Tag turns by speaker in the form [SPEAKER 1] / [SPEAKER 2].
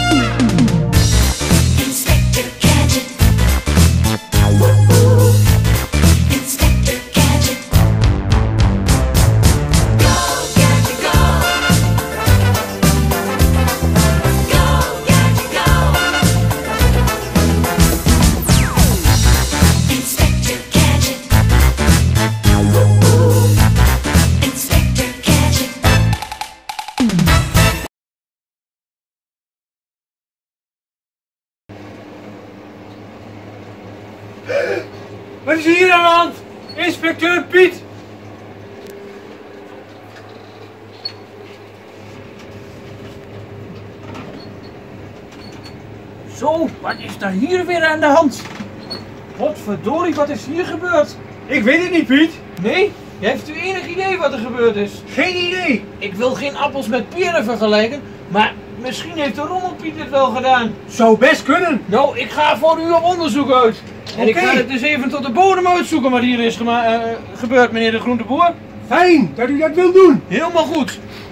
[SPEAKER 1] Wat is hier aan de hand? Inspecteur Piet!
[SPEAKER 2] Zo, wat is er hier weer aan de hand? Godverdorie, wat is hier gebeurd?
[SPEAKER 1] Ik weet het niet, Piet.
[SPEAKER 2] Nee? Heeft u enig idee wat er gebeurd is?
[SPEAKER 1] Geen idee.
[SPEAKER 2] Ik wil geen appels met peren vergelijken, maar misschien heeft de Rommelpiet het wel gedaan.
[SPEAKER 1] Zou best kunnen.
[SPEAKER 2] Nou, ik ga voor u op onderzoek uit. En ik ga het dus even tot de bodem uitzoeken wat hier is gebeurd, meneer de groenteboer.
[SPEAKER 1] Fijn dat u dat wilt doen.
[SPEAKER 2] Helemaal goed.